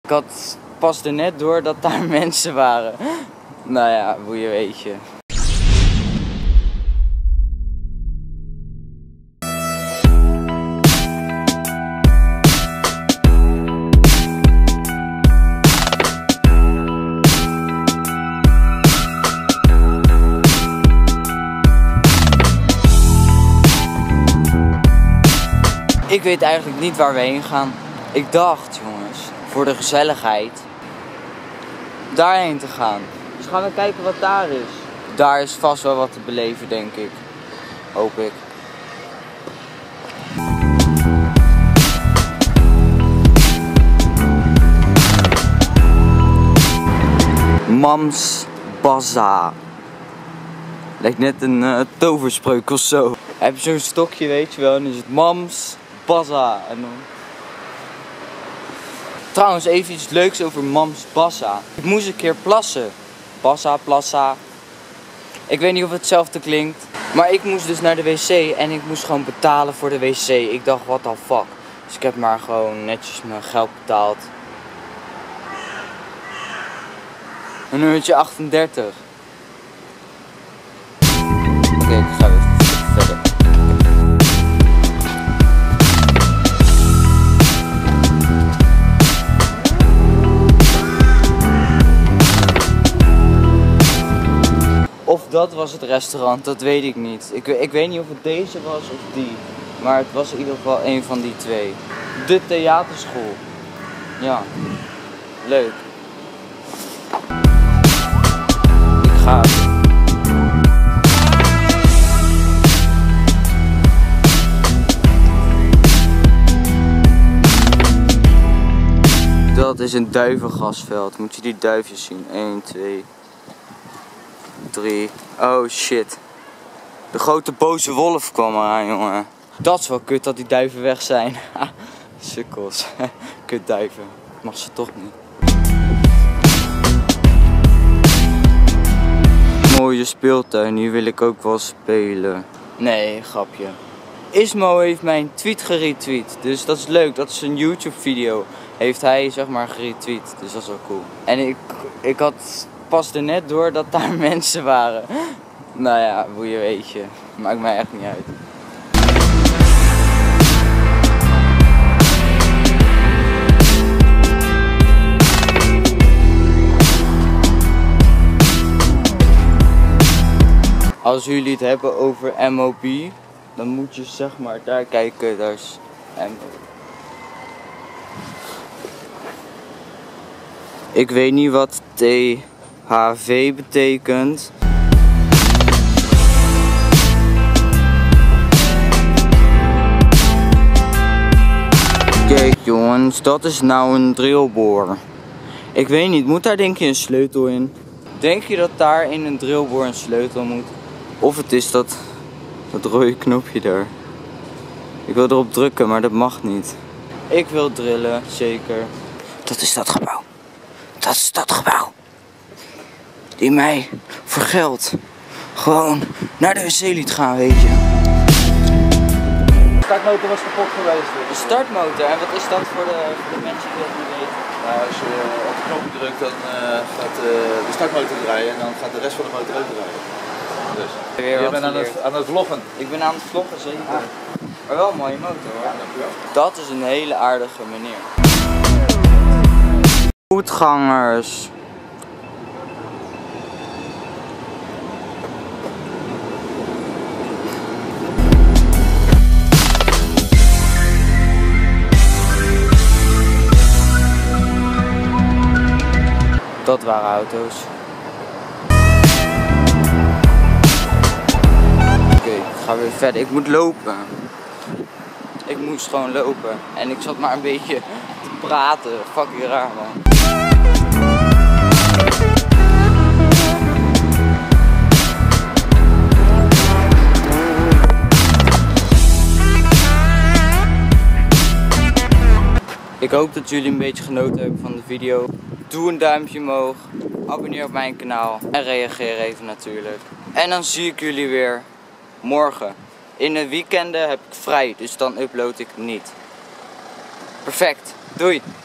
Ik had pas er net door dat daar mensen waren. Nou ja, hoe je weet je. Ik weet eigenlijk niet waar we heen gaan. Ik dacht, jongens, voor de gezelligheid daarheen te gaan. Dus gaan we kijken wat daar is. Daar is vast wel wat te beleven, denk ik. Hoop ik. Mams Bazaar. Lijkt net een toverspreuk of zo. Heb je zo'n stokje, weet je wel, en dan is het Mams Bazaar. En dan... Trouwens, even iets leuks over Mams Bazaar. Ik moest een keer plassen. Bassa, plassa. Ik weet niet of het hetzelfde klinkt. Maar ik moest dus naar de wc en ik moest gewoon betalen voor de wc. Ik dacht, what the fuck. Dus ik heb maar gewoon netjes mijn geld betaald. Een nummertje 38. Oké, ik ga weer verder. Of dat was het restaurant, dat weet ik niet. Ik weet niet of het deze was of die. Maar het was in ieder geval een van die twee. De theaterschool. Ja, leuk. Ik ga. Dat is een duivengasveld. Moet je die duifjes zien? 1, 2, 3. Oh shit. De grote boze wolf kwam eraan, jongen. Dat is wel kut dat die duiven weg zijn. Sukkels. Kut duiven. Mag ze toch niet. Mooie speeltuin, hier wil ik ook wel spelen. Nee, grapje. Ismo heeft mijn tweet geretweet. Dus dat is leuk. Dat is een YouTube video. Heeft hij zeg maar geretweet. Dus dat is wel cool. En ik had pas er net door dat daar mensen waren. Nou ja, hoe je weet je. Maakt mij echt niet uit. Als jullie het hebben over MOB, dan moet je zeg maar daar kijken. Daar is MOB. Ik weet niet wat THV betekent. Kijk jongens, dat is nou een drillboor. Ik weet niet, moet daar denk je een sleutel in? Denk je dat daar in een drillboor een sleutel moet? Of het is dat rode knopje daar. Ik wil erop drukken, maar dat mag niet. Ik wil drillen, zeker. Dat is dat gebouw. Dat is dat gebouw. Die mij voor geld gewoon naar de wc liet gaan, weet je. De startmotor was kapot geweest. De startmotor, en wat is dat voor de mensen die dat niet weten? Nou, als je op de knopje drukt, dan gaat de startmotor draaien en dan gaat de rest van de motor ook draaien. Dus. Je bent aan het vloggen. Ik ben aan het vloggen, zeker. Ah. Maar wel een mooie motor hoor. Ja, dankjewel. Dat is een hele aardige meneer. Voetgangers. Dat waren auto's. Oké, ik ga weer verder. Ik moet lopen. Ik moest gewoon lopen. En ik zat maar een beetje te praten. Fucking raar, man. Ik hoop dat jullie een beetje genoten hebben van de video. Doe een duimpje omhoog, abonneer op mijn kanaal en reageer even natuurlijk. En dan zie ik jullie weer morgen. In de weekenden heb ik vrij, dus dan upload ik niet. Perfect, doei!